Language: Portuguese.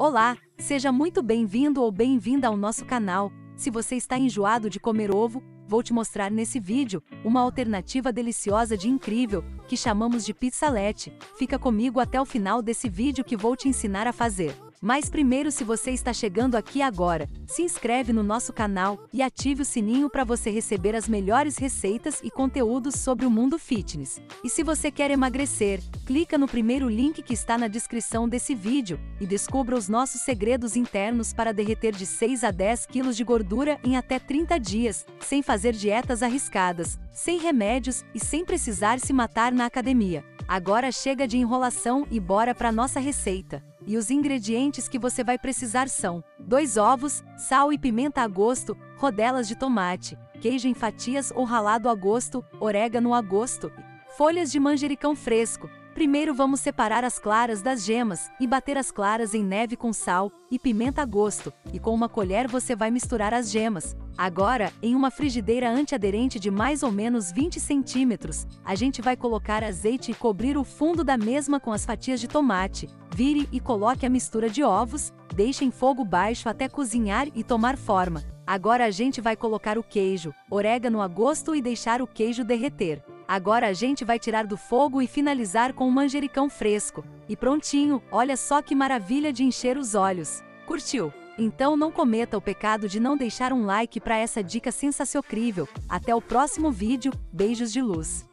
Olá, seja muito bem-vindo ou bem-vinda ao nosso canal. Se você está enjoado de comer ovo, vou te mostrar nesse vídeo uma alternativa deliciosa de incrível, que chamamos de pizzalette. Fica comigo até o final desse vídeo que vou te ensinar a fazer. Mas primeiro, se você está chegando aqui agora, se inscreve no nosso canal e ative o sininho para você receber as melhores receitas e conteúdos sobre o mundo fitness. E se você quer emagrecer, clica no primeiro link que está na descrição desse vídeo e descubra os nossos segredos internos para derreter de 6 a 10 quilos de gordura em até 30 dias, sem fazer dietas arriscadas, sem remédios e sem precisar se matar na academia. Agora chega de enrolação e bora para nossa receita. E os ingredientes que você vai precisar são 2 ovos, sal e pimenta a gosto, rodelas de tomate, queijo em fatias ou ralado a gosto, orégano a gosto, folhas de manjericão fresco. Primeiro vamos separar as claras das gemas e bater as claras em neve com sal e pimenta a gosto, e com uma colher você vai misturar as gemas. Agora, em uma frigideira antiaderente de mais ou menos 20 centímetros, a gente vai colocar azeite e cobrir o fundo da mesma com as fatias de tomate. Vire e coloque a mistura de ovos, deixe em fogo baixo até cozinhar e tomar forma. Agora a gente vai colocar o queijo, orégano a gosto e deixar o queijo derreter. Agora a gente vai tirar do fogo e finalizar com o manjericão fresco. E prontinho, olha só que maravilha de encher os olhos. Curtiu? Então não cometa o pecado de não deixar um like para essa dica sensacional. Até o próximo vídeo, beijos de luz!